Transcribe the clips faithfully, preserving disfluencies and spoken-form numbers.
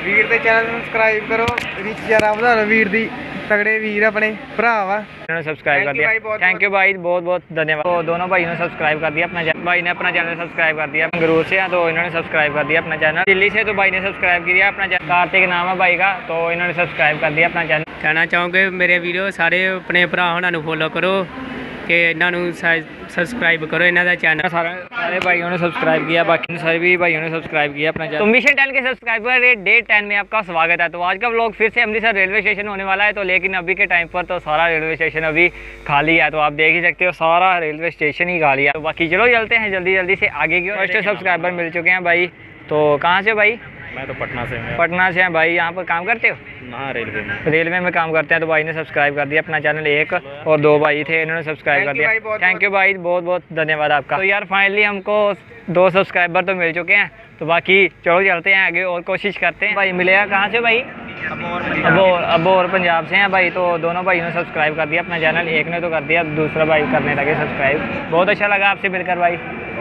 वीर के channel subscribe करो, rich जरा बधा लो वीर दी, तगड़े वीर अपने भरा वा उन्होंने सब्सक्राइब कर दिया। थैंक यू भाई, बहुत बहुत धन्यवाद। तो दोनों भाई ने सब्सक्राइब कर दिया अपना, भाई ने अपना चैनल सब्सक्राइब कर दिया। संगरूर से हैं तो इन्होंने सब्सक्राइब कर दिया अपना चैनल। दिल्ली से तो भाई ने सब्सक्राइब किया अपना चैनल। कार्तिक नाम है भाई का, तो इन्होंने सब्सक्राइब कर दिया अपना चैनल। कहना चाहूँगे मेरे वीडियो सारे अपने भरा उन्होंने फॉलो करो कि इन्होंने सब्सक्राइब करो इन्हों का चैनल। सारे सारे भाइयों ने सब्सक्राइब किया, बाकी सारे भी भाइयों ने सब्सक्राइब किया अपना चैनल। तो मिशन टेन के सब्सक्राइबर रेट डे टेन में आपका स्वागत है। तो आज का व्लॉग फिर से अमृतसर रेलवे स्टेशन होने वाला है। तो लेकिन अभी के टाइम पर तो सारा रेलवे स्टेशन अभी खाली है, तो आप देख ही सकते हो सारा रेलवे स्टेशन ही खाली है। तो बाकी चलो चलते हैं जल्दी जल्दी से आगे की। फर्स्ट सब्सक्राइबर मिल चुके हैं भाई। तो कहाँ से भाई? मैं तो पटना से हूँ। पटना से हैं भाई। यहाँ पर काम करते हो? हाँ, रेलवे में रेलवे में काम करते हैं। तो भाई ने सब्सक्राइब कर दिया अपना चैनल। एक और दो भाई थे, इन्होंने सब्सक्राइब कर दिया। थैंक यू भाई, बहुत बहुत धन्यवाद आपका। तो यार फाइनली हमको दो सब्सक्राइबर तो मिल चुके हैं। तो बाकी चलो चलते हैं आगे और कोशिश करते हैं। भाई मिलेगा कहाँ से भाई? अबोर अबोर पंजाब से हैं भाई। तो दोनों भाई ने सब्सक्राइब कर दिया अपना चैनल। एक ने तो कर दिया, दूसरा भाई करने लगे सब्सक्राइब। बहुत अच्छा लगा आपसे मिलकर भाई।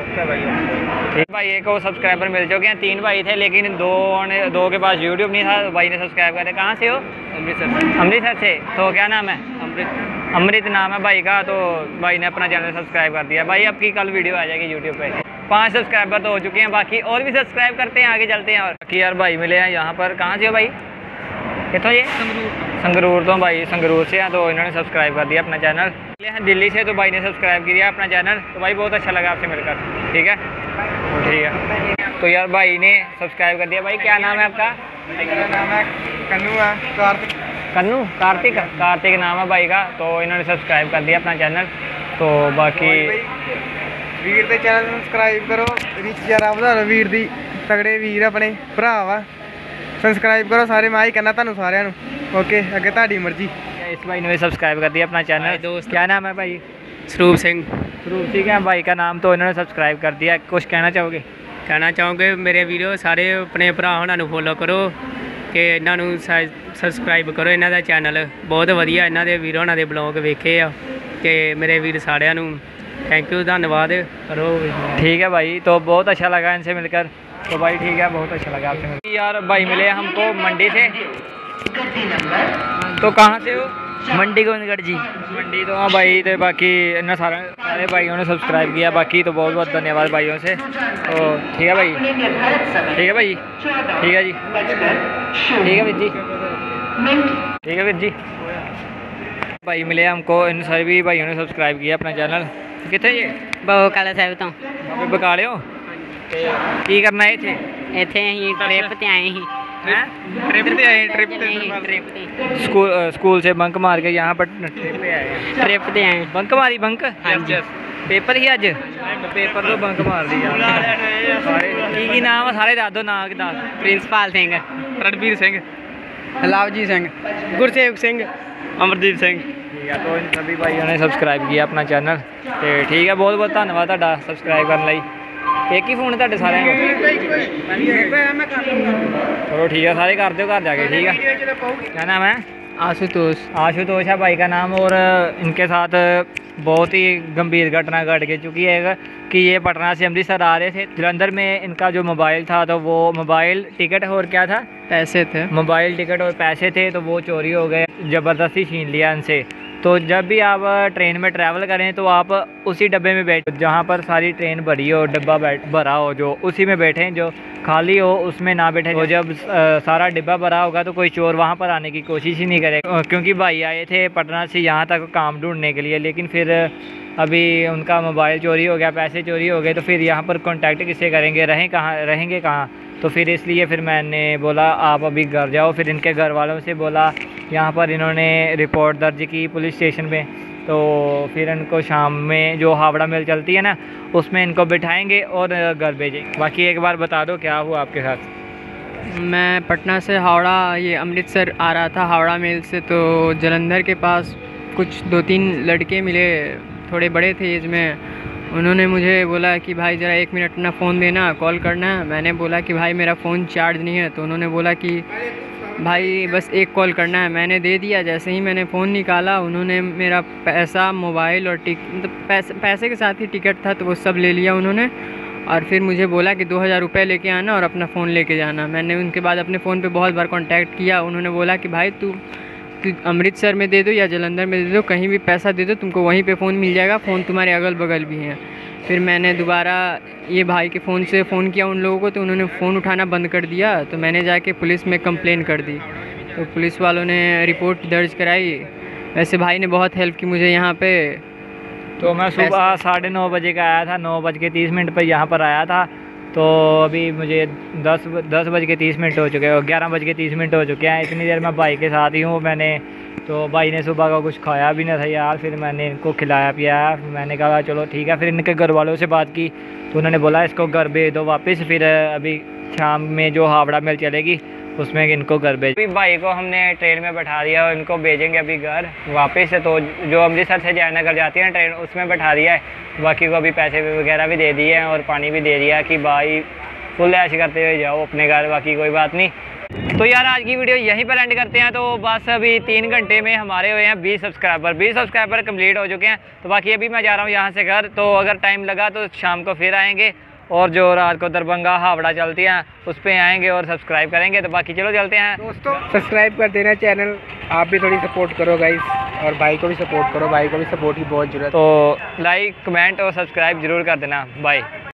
ठीक भाई, एक और सब्सक्राइबर मिल चुके हैं। तीन भाई थे लेकिन दो ने दो के पास यूट्यूब नहीं था, तो भाई ने सब्सक्राइब कर दिया। कहाँ से हो? अमृतसर से। अमृतसर से। तो क्या नाम है? अमृत अमृत नाम है भाई का। तो भाई ने अपना चैनल सब्सक्राइब कर दिया। भाई आपकी कल वीडियो आ जाएगी यूट्यूब पे। पांच सब्सक्राइबर तो हो चुके हैं, बाकी और भी सब्सक्राइब करते हैं, आगे चलते हैं। और बाकी यार भाई मिले हैं यहाँ पर। कहाँ से हो भाई? कितों ये? संगरूर तो भाई संगरूर से हैं, तो इन्होंने सब्सक्राइब कर दिया अपना चैनल। हैं दिल्ली से, तो भाई ने सब्सक्राइब किया अपना चैनल। तो भाई बहुत अच्छा लगा आपसे मिलकर। ठीक है, ठीक है। तो यार भाई ने सब्सक्राइब कर दिया। भाई क्या नाम है आपका? मेरा नाम है कन्नू है, कार्तिक कन्नू कार्तिक कार्तिक नाम है भाई का। तो इन्होंने सब्सक्राइब कर दिया अपना चैनल। तो बाकी वीर के चैनल सबसक्राइब करो, रिच जरा बधा लो वीर दी, तगड़े वीर अपने भरा वा सबसक्राइब करो सारे। मैं ही कहना तुहानू सारिਆਂ ਨੂੰ। ओके, अगे तुहाडी मर्जी। इस भाई ने भी सब्सक्राइब कर दिया अपना चैनल। दोस्त क्या नाम है भाई? स्वरूप सिंह। स्वरूप सिंह है भाई का नाम। तो इन्होंने सब्सक्राइब कर दिया। कुछ कहना चाहोगे? कहना चाहूँगे मेरे वीडियो सारे अपने भरा उन्होंने फॉलो करो कि इन्हों सब्सक्राइब करो इन्हों का चैनल। बहुत वधिया इन्हों के वीर उन्होंने ब्लॉग वेखे आ कि मेरे वीर सारिਆਂ ਨੂੰ थैंक यू, धन्यवाद करो। ठीक है भाई, तो बहुत अच्छा लगा इनसे मिलकर। तो भाई ठीक है, बहुत अच्छा लगा आपसे मिलकर। यार भाई मिले हमको मंडी से। तो कहाँ से हो? मंडी गोविंदगढ़ जी। मंडी तो हाँ भाई। तो बाकी इन सारे सारे भाइयों ने सब्सक्राइब किया। बाकी तो बहुत बहुत धन्यवाद भाइयों से। तो ठीक है भाई, ठीक है भाई, ठीक है जी, ठीक है वीर जी, ठीक है वीर जी। भाई मिले हमको, इन सारे भी भाइयों ने सब्सक्राइब किया अपना चैनल। कितने जी? बकाला साहब तो बकाले हो? की करना है इतने? इतने ही ट्रिप ते आए ही। ट्रिप पे आए? ट्रिप ट्रिप ते स्कूल स्कूल से बंक मार के यहाँ पर ट्रिप पे आए। ट्रिप ते आए। बंक मारी? बंक हाँ जी। पेपर ही अज? पेपर तो बंक मार दी यार। की की नाम है सारे दस दो नाम के दस। प्रिंसिपाल सिंह, रणबीर सिंह, लवजी सिंह, गुरसेवक सिंह, अमरदीप सिंह। ठीक है, तो इन सभी भाइयों ने सब्सक्राइब किया अपना चैनल। तो ठीक है, बहुत बहुत धन्यवाद तुहाडा सब्सक्राइब करने लई। एक ही फोन है तुहाडे सारे? चलो ठीक है, सारे कर दो घर जाके। ठीक है, क्या नाम है? आशुतोष। आशुतोष है भाई का नाम। और इनके साथ बहुत ही गंभीर घटना घट गई चुकी है कि ये पटना से अमृतसर आ रहे थे। जलंधर में इनका जो मोबाइल था, तो वो मोबाइल टिकट और क्या था? पैसे थे। मोबाइल टिकट और पैसे थे, तो वो चोरी हो गए। ज़बरदस्ती छीन लिया इनसे। तो जब भी आप ट्रेन में ट्रैवल करें तो आप उसी डब्बे में बैठ, जहाँ पर सारी ट्रेन भरी हो, डब्बा बैठ भरा हो, जो उसी में बैठें। जो खाली हो उसमें ना बैठें। तो जब आ, सारा डिब्बा भरा होगा तो कोई चोर वहाँ पर आने की कोशिश ही नहीं करेगा। क्योंकि भाई आए थे पटना से यहाँ तक काम ढूंढने के लिए, लेकिन फिर अभी उनका मोबाइल चोरी हो गया, पैसे चोरी हो गए। तो फिर यहाँ पर कांटेक्ट किससे करेंगे? रहें कहाँ, रहेंगे कहाँ? तो फिर इसलिए फिर मैंने बोला आप अभी घर जाओ। फिर इनके घर वालों से बोला, यहाँ पर इन्होंने रिपोर्ट दर्ज की पुलिस स्टेशन में। तो फिर इनको शाम में जो हावड़ा मेल चलती है ना, उसमें इनको बिठाएंगे और घर भेजेंगे। बाकी एक बार बता दो क्या हुआ आपके साथ? मैं पटना से हावड़ा ये अमृतसर आ रहा था हावड़ा मेल से। तो जलंधर के पास कुछ दो तीन लड़के मिले, थोड़े बड़े थे एज में। उन्होंने मुझे बोला कि भाई ज़रा एक मिनट ना फ़ोन देना, कॉल करना। मैंने बोला कि भाई मेरा फ़ोन चार्ज नहीं है। तो उन्होंने बोला कि भाई बस एक कॉल करना है। मैंने दे दिया। जैसे ही मैंने फ़ोन निकाला, उन्होंने मेरा पैसा, मोबाइल और टिक मतलब पैसे पैसे के साथ ही टिकट था, तो वो सब ले लिया उन्होंने। और फिर मुझे बोला कि दो हज़ार रुपये लेके आना और अपना फ़ोन लेके जाना। मैंने उनके बाद अपने फ़ोन पे बहुत बार कांटेक्ट किया। उन्होंने बोला कि भाई तू तू अमृतसर में दे दो या जलंधर में दे दो, कहीं भी पैसा दे दो, तुमको वहीं पे फ़ोन मिल जाएगा, फ़ोन तुम्हारे अगल बगल भी हैं। फिर मैंने दोबारा ये भाई के फ़ोन से फ़ोन किया उन लोगों को, तो उन्होंने फ़ोन उठाना बंद कर दिया। तो मैंने जाके पुलिस में कंप्लेन कर दी, तो पुलिस वालों ने रिपोर्ट दर्ज कराई। वैसे भाई ने बहुत हेल्प की मुझे यहाँ पे। तो मैं सुबह साढ़े नौ बजे का आया था, नौ बज के तीस मिनट पर यहाँ पर आया था। तो अभी मुझे दस दस बज के तीस मिनट हो चुके हैं, ग्यारह बज के तीस मिनट हो चुके हैं। इतनी देर मैं भाई के साथ ही हूँ। मैंने तो भाई ने सुबह का कुछ खाया भी ना था यार, फिर मैंने इनको खिलाया पियाया। मैंने कहा चलो ठीक है। फिर इनके घर वालों से बात की तो उन्होंने बोला इसको घर भेज दो वापस। फिर अभी शाम में जो हावड़ा मेल चलेगी उसमें इनको घर भेज। अभी भाई को हमने ट्रेन में बैठा दिया और इनको भेजेंगे अभी घर वापस। तो जो अमृतसर से जयनगर जाती है ट्रेन, उसमें बैठा दिया है। बाकी को अभी पैसे वगैरह भी दे दिए हैं और पानी भी दे दिया कि भाई फुल ऐश करते हुए जाओ अपने घर, बाकी कोई बात नहीं। तो यार आज की वीडियो यहीं पर एंड करते हैं। तो बस अभी तीन घंटे में हमारे हुए हैं बीस सब्सक्राइबर बीस सब्सक्राइबर कंप्लीट हो चुके हैं। तो बाकी अभी मैं जा रहा हूँ यहाँ से घर। तो अगर टाइम लगा तो शाम को फिर आएंगे और जो रात को दरभंगा हावड़ा चलती हैं उस पर आएंगे और सब्सक्राइब करेंगे। तो बाकी चलो चलते हैं दोस्तों, सब्सक्राइब कर देना चैनल। आप भी थोड़ी सपोर्ट करो गाइस, और भाई को भी सपोर्ट करो, भाई को भी सपोर्ट की बहुत ज़रूरत है। तो लाइक कमेंट और सब्सक्राइब ज़रूर कर देना। बाय।